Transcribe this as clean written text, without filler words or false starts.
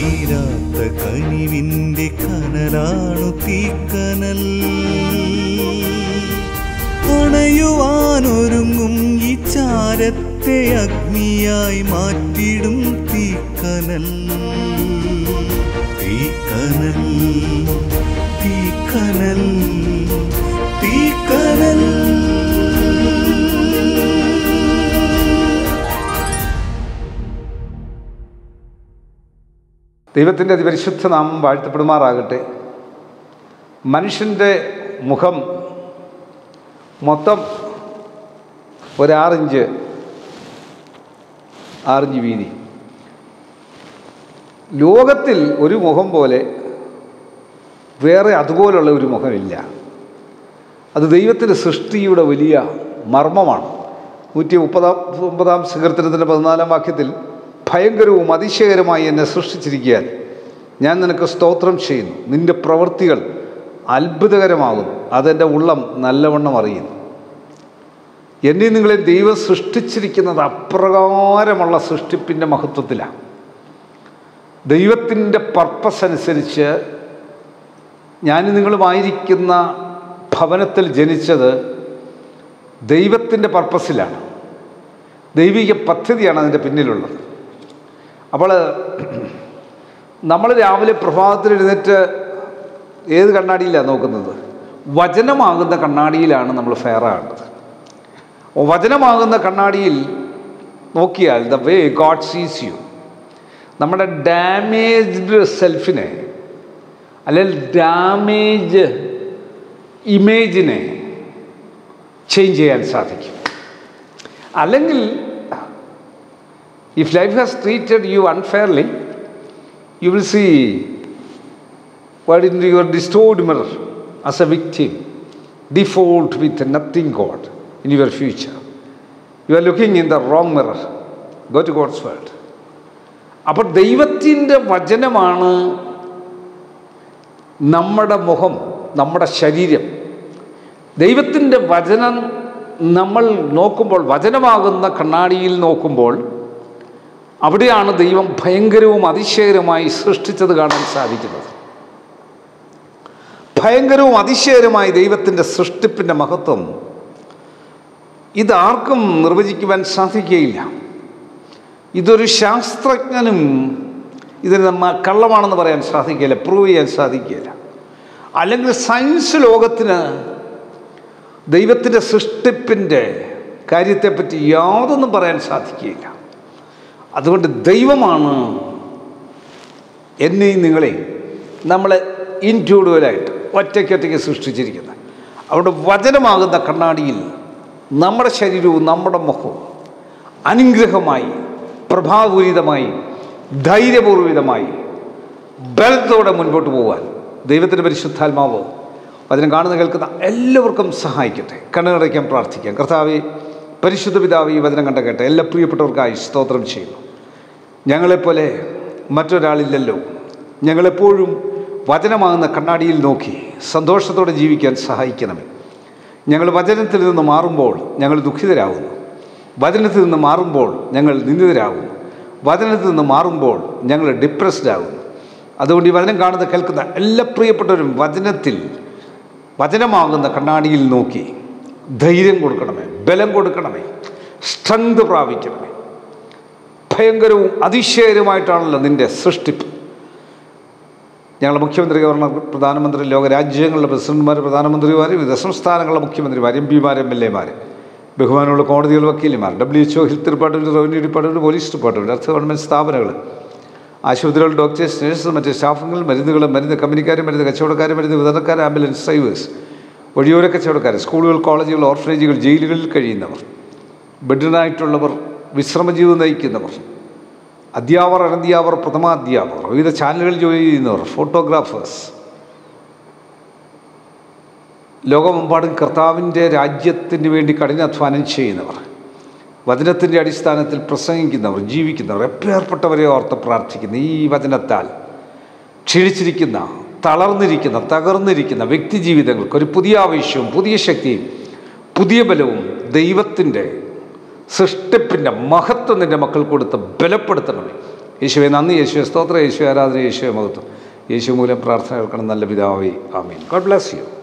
തീരാത്ത കനിവിൻ്റെ കനലാണു തീക്കനൽ. അണയുവാനൊരുങ്ങും ഈ ചാരത്തെ അഗ്നിയായി മാറ്റിടും തീക്കനൽ. തീക്കനൽ തീക്കനൽ തീക്കനൽ. ദൈവത്തിൻ്റെ അതിപരിശുദ്ധ നാമം വാഴ്ത്തപ്പെടുമാറാകട്ടെ. മനുഷ്യൻ്റെ മുഖം മൊത്തം ഒരു 6 ഇഞ്ച് വീതി. ലോകത്തിൽ ഒരു മുഖം പോലെ വേറെ അതുപോലുള്ള ഒരു മുഖമില്ല. അത് ദൈവത്തിൻ്റെ സൃഷ്ടിയുടെ വലിയ മർമ്മമാണ്. 139 സങ്കീർത്തനത്തിൻ്റെ 14 വാക്യത്തിൽ ഭയങ്കരവും അതിശയകരമായി എന്നെ സൃഷ്ടിച്ചിരിക്കാൻ ഞാൻ നിനക്ക് സ്തോത്രം ചെയ്യുന്നു. നിൻ്റെ പ്രവൃത്തികൾ അത്ഭുതകരമാകുന്നു, അതെൻ്റെ ഉള്ളം നല്ലവണ്ണം അറിയുന്നു. എന്നെ നിങ്ങളെ ദൈവം സൃഷ്ടിച്ചിരിക്കുന്നത് അപ്രകാരമുള്ള സൃഷ്ടിപ്പിൻ്റെ മഹത്വത്തിലാണ്. ദൈവത്തിൻ്റെ പർപ്പസ് അനുസരിച്ച് ഞാൻ നിങ്ങളുമായിരിക്കുന്ന ഭവനത്തിൽ ജനിച്ചത് ദൈവത്തിൻ്റെ പർപ്പസിലാണ്. ദൈവിക പദ്ധതിയാണ് അതിൻ്റെ പിന്നിലുള്ളത്. അപ്പോൾ നമ്മൾ രാവിലെ പ്രഭാതത്തിൽ എഴുന്നേറ്റ് ഏത് കണ്ണാടിയിലാണ് നോക്കുന്നത്? വചനമാകുന്ന കണ്ണാടിയിലാണ് നമ്മൾ ഫെയർ ആകേണ്ടത്. വചനമാകുന്ന കണ്ണാടിയിൽ നോക്കിയാൽ the way God sees you, നമ്മുടെ ഡാമേജ്ഡ് സെൽഫിനെ അല്ലെങ്കിൽ ഡാമേജ് ഇമേജിനെ ചേഞ്ച് ചെയ്യാൻ സാധിക്കും. അല്ലെങ്കിൽ if life has treated you unfairly, you will see what in your distorted mirror as a victim, default with nothing God in your future. You are looking in the wrong mirror. Go to God's word. അപ്പോൾ ദൈവത്തിൻ്റെ വചനമാണ് നമ്മുടെ മുഖം, നമ്മുടെ ശരീരം. ദൈവത്തിൻ്റെ വചനം നമ്മൾ നോക്കുമ്പോൾ, വചനമാകുന്ന കണ്ണാടിയിൽ നോക്കുമ്പോൾ, അവിടെയാണ് ദൈവം ഭയങ്കരവും അതിശയകരമായി സൃഷ്ടിച്ചത് കാണാൻ സാധിക്കുന്നത്. ഭയങ്കരവും അതിശയകരമായി ദൈവത്തിൻ്റെ സൃഷ്ടിപ്പിൻ്റെ മഹത്വം ഇതാർക്കും നിർവചിക്കുവാൻ സാധിക്കുകയില്ല. ഇതൊരു ശാസ്ത്രജ്ഞനും ഇതിന് കള്ളമാണെന്ന് പറയാൻ സാധിക്കുകയില്ല, പ്രൂവ് ചെയ്യാൻ സാധിക്കുകയില്ല. അല്ലെങ്കിൽ സയൻസ് ലോകത്തിന് ദൈവത്തിൻ്റെ സൃഷ്ടിപ്പിൻ്റെ കാര്യത്തെപ്പറ്റി യാതൊന്നും പറയാൻ സാധിക്കുകയില്ല. അതുകൊണ്ട് ദൈവമാണ് എന്നെയും നിങ്ങളെയും നമ്മളെ ഇൻഡിവിജ്വലായിട്ട് ഒറ്റയ്ക്കൊറ്റയ്ക്ക് സൃഷ്ടിച്ചിരിക്കുന്നത്. അവിടെ വചനമാകുന്ന കണ്ണാടിയിൽ നമ്മുടെ ശരീരവും നമ്മുടെ മുഖവും അനുഗ്രഹമായി, പ്രഭാപൂരിതമായി, ധൈര്യപൂർവിതമായി, ബലത്തോടെ മുൻപോട്ട് പോകാൻ ദൈവത്തിൻ്റെ പരിശുദ്ധാത്മാവ് വചനം കാണുന്ന കേൾക്കുന്ന എല്ലാവർക്കും സഹായിക്കട്ടെ. കണ്ണുനടയ്ക്കാൻ പ്രാർത്ഥിക്കാം. കർത്താവേ, പരിശുദ്ധ പിതാവ്, ഈ വചനം കണ്ട കേട്ട എല്ലാ പ്രിയപ്പെട്ടവർക്കായി സ്തോത്രം ചെയ്യുന്നു. ഞങ്ങളെപ്പോലെ മറ്റൊരാളില്ലല്ലോ. ഞങ്ങളെപ്പോഴും വചനമാകുന്ന കണ്ണാടിയിൽ നോക്കി സന്തോഷത്തോടെ ജീവിക്കാൻ സഹായിക്കണമേ. ഞങ്ങൾ വചനത്തിൽ നിന്ന് മാറുമ്പോൾ ഞങ്ങൾ ദുഃഖിതരാകുന്നു. വചനത്തിൽ നിന്ന് മാറുമ്പോൾ ഞങ്ങൾ നിന്ദിതരാകുന്നു. വചനത്തിൽ നിന്ന് മാറുമ്പോൾ ഞങ്ങൾ ഡിപ്രസ്ഡ് ആകുന്നു. അതുകൊണ്ട് ഈ വചനം കാണുന്ന കേൾക്കുന്ന എല്ലാ പ്രിയപ്പെട്ടവരും വചനമാകുന്ന കണ്ണാടിയിൽ നോക്കി ധൈര്യം കൊടുക്കണമേ, ബലം കൊടുക്കണമേ, സ്ട്രെങ്ത് പ്രാപിക്കണമേ. ഭയങ്കരവും അതിശയകരമായിട്ടാണല്ലോ നിൻ്റെ സൃഷ്ടിപ്പ്. ഞങ്ങളുടെ മുഖ്യമന്ത്രി, ഗവർണർ, പ്രധാനമന്ത്രി, ലോകരാജ്യങ്ങളുടെ പ്രസിഡന്റുമാർ, പ്രധാനമന്ത്രിമാർ, വിവിധ സംസ്ഥാനങ്ങളുടെ മുഖ്യമന്ത്രിമാർ, എംപിമാർ, MLAമാർ, ബഹുമാനമുള്ള കോടതികൾ, വക്കീലിമാർ, WHO, health department, revenue department, police department, അർദ്ധ ഗവൺമെൻറ് സ്ഥാപനങ്ങൾ, ആശുപത്രികൾ, ഡോക്ടേഴ്സ്, നഴ്സസ്, മറ്റ് സ്റ്റാഫുകൾ, മരുന്ന് കമ്പനിക്കാർ, മരുന്ന് കച്ചവടക്കാർ, മരുന്ന് വിതരണക്കാർ, ആംബുലൻസ് ഡ്രൈവേഴ്സ്, വഴിയോര കച്ചവടക്കാർ, സ്കൂളുകൾ, കോളേജുകൾ, ഓർഫനേജുകൾ, ജയിലുകളിൽ കഴിയുന്നവർ, ബെഡിനായിട്ടുള്ളവർ, വിശ്രമജീവിതം നയിക്കുന്നവർ, അധ്യാപകർ, അനധ്യാപകർ, പ്രഥമാധ്യാപകർ, വിവിധ ചാനലുകളിൽ ജോലി ചെയ്യുന്നവർ, ഫോട്ടോഗ്രാഫേഴ്സ്, ലോകമെമ്പാടും കർത്താവിൻ്റെ രാജ്യത്തിന് വേണ്ടി കഠിനാധ്വാനം ചെയ്യുന്നവർ, വചനത്തിൻ്റെ അടിസ്ഥാനത്തിൽ പ്രസംഗിക്കുന്നവർ, ജീവിക്കുന്നവർ, എപ്പേർപ്പെട്ടവരെ ഓർത്ത് പ്രാർത്ഥിക്കുന്ന ഈ വചനത്താൽ ക്ഷീണിച്ചിരിക്കുന്ന, തളർന്നിരിക്കുന്ന, തകർന്നിരിക്കുന്ന വ്യക്തി ജീവിതങ്ങൾക്ക് ഒരു പുതിയ ആവേശവും പുതിയ ശക്തിയും പുതിയ ബലവും ദൈവത്തിൻ്റെ സൃഷ്ടിപ്പിൻ്റെ മഹത്വം നിൻ്റെ മക്കൾ കൊടുത്ത് ബലപ്പെടുത്തണമേ. യേശുവെ നന്ദി, യേശുവെ സ്തോത്രം, യേശു ആരാധന, യേശുവെ മഹത്വം. യേശു മൂലം പ്രാർത്ഥന കേൾക്കണം നല്ല പിതാവേ. ആമീൻ. God bless U.